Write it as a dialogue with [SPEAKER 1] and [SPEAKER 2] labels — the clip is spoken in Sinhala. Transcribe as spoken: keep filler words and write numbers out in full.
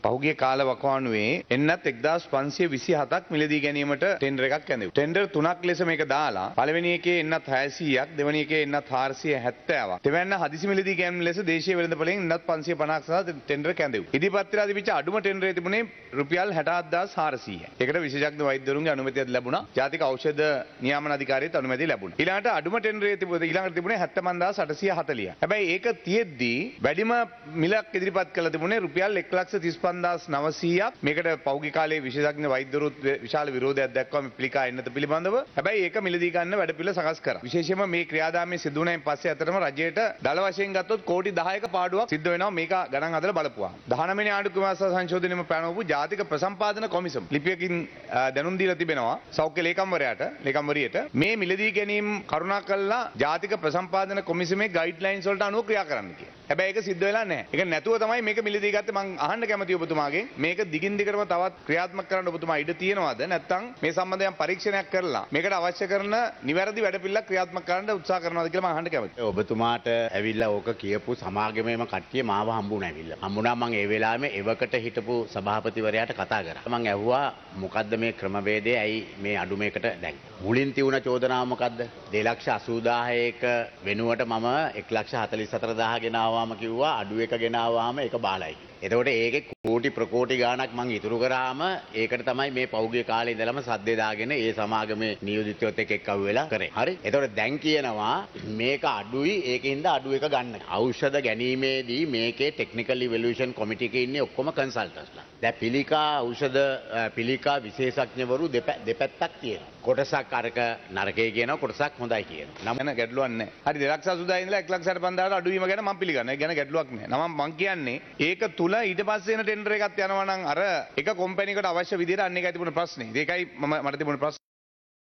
[SPEAKER 1] පහුගිය කාල වකවානුවේ එන්නත් එක්දාස් පන්සිය විසිහතක් මිලදී ගැනීමට ටෙන්ඩර් එකක් ඇඳෙව්වා. ටෙන්ඩර් තුනක් ලෙස මේක දාලා පළවෙනි එකේ එන්නත් හයසීයක්, දෙවෙනි එකේ එන්නත් හාරසිය හැත්තෑවක්. දෙවැන්න හදිසි මිලදී ගැනීම ලෙස දේශීය වෙළඳපොලෙන් එන්නත් පන්සිය පනහක් සඳහා ටෙන්ඩර් කැඳෙව්වා. ඉදිරිපත් වෙලා තිබිච්ච අඩුම ටෙන්ඩරේ තිබුණේ රුපියල් හැටහත්දාස් හාරසීයයි. ඒකට විශේෂඥ වෛද්‍යවරුන්ගේ අනුමැතියක් ලැබුණා. ජාතික ඖෂධ නියාමන අධිකාරියත් අනුමැතිය ලැබුණා. ඊළඟට අඩුම ටෙන්ඩරේ තිබුණේ ඊළඟට තිබුණේ හැත්තෑමන්දාස් අටසිය හතළිහයි. හැබැයි ඒක තියෙද්දී වැඩිම මිලක් ඉදිරිපත් කළා තිබුණේ රුපියල් එක ලක්ෂ තිස් පන්දාස් නවසීයක්. මේකට පෞද්ගලික කාලයේ විශේෂඥ වෛද්‍යවරුත් විශාල විරෝධයක් දක්වම පිළිකා එන්නත පිළිබඳව. හැබැයි ඒක මිලදී ගන්න වැඩපිළිවෙල සකස් කරා. විශේෂයෙන්ම මේ ක්‍රියාදාමයේ සිදු වුණායින් පස්සේ අතරම රජයට දල වශයෙන් ගත්තොත් කෝටි දහයක පාඩුවක් සිද්ධ වෙනවා මේක ගණන් හදලා බලපුවා. දහනවය වෙනි ආණ්ඩුක්‍රම ව්‍යවස්ථා සංශෝධනයේම පැනවපු ජාතික ප්‍රසම්පාදන කොමිසම ලිපියකින් දැනුම් දීලා තිබෙනවා සෞඛ්‍ය ලේකම්වරයාට ලේකම්වරියට මේ මිලදී ගැනීම කරුණා කළා ජාතික ප්‍රසම්පාදන කොමිසමේ ගයිඩ්ලයින්ස් වලට අනුව ක්‍රියා කරන්න කියලා. හැබැයි ඒක සිද්ධ වෙලා නැහැ. ඒක නැතුව තමයි මේක මිලදී ගත්තේ. මම අහන්න කැමතියි ඔබතුමාගෙන් මේක දිගින් දිගටම තවත් ක්‍රියාත්මක කරන්න ඔබතුමා ඉඩ තියෙනවද නැත්නම් මේ සම්බන්ධයෙන් පරීක්ෂණයක් කරලා මේකට අවශ්‍ය කරන නිවැරදි වැඩපිළිවෙලක් ක්‍රියාත්මක කරන්න උත්සාහ කරනවද කියලා මම අහන්න කැමතියි.
[SPEAKER 2] ඔබතුමාට ඇවිල්ලා ඕක කියපු සමාගමේම කට්ටිය මාව හම්බුණා ඇවිල්ලා. හම්බුණා මම ඒ වෙලාවෙම එවකට හිටපු සභාපතිවරයාට කතා කරා. මම ඇහුවා මොකද්ද මේ ක්‍රමවේදය ඇයි මේ අඩු මේකට දැන්. මුලින් තියුණ චෝදනාව මොකද්ද? දෙලක්ෂ අසූදාහයක වෙනුවට මම එක ලක්ෂ හතළිස් හතර දාහ ගෙනාවාම කිව්වා අඩු එක ගෙනාවාම ඒක බාලයි. එතකොට ඒකේ කෝටි ප්‍රකෝටි ගාණක් මං ඉතුරු කරාම ඒකට තමයි මේ පෞද්ගලික කාලේ ඉඳලම සද්දේ දාගෙන ඒ සමාගමේ නියෝජිතයොත් එක්ක එක්කව වෙලා කරේ. හරි. එතකොට දැන් කියනවා මේක අඩුයි ඒකින්ද අඩු එක ගන්න. ඖෂධ ගැනීමේදී මේකේ ටෙක්නිකල් ඉවලුවේෂන් කමිටි එකේ ඉන්නේ ඔක්කොම කන්සල්ටන්ට්ස්ලා. දැන් පිළිකා ඖෂධ පිළිකා විශේෂඥවරු දෙපැත්තක් තියෙනවා. කොටසක් අරක නරකයි කියනවා කොටසක් හොඳයි කියනවා.
[SPEAKER 1] නම් ගැන ගැටලුවක් නැහැ. හරි දෙලක්ෂ අසූදාහය ඉඳලා එක ලක්ෂ අට පන්දාහට අඩු වීම ගැන මම පිළිගන්නවා. ඒ ගැන ගැටලුවක් නැහැ. නම මම කියන්නේ ඒක තුල ඊට පස්සේ එන ටෙන්ඩර් එකක් යනවා නම් අර එක කම්පැනි එකට අවශ්‍ය විදිහට අන්න එකයි තිබුණ ප්‍රශ්නේ. ඒකයි මම මට තිබුණ ප්‍රශ්නේ.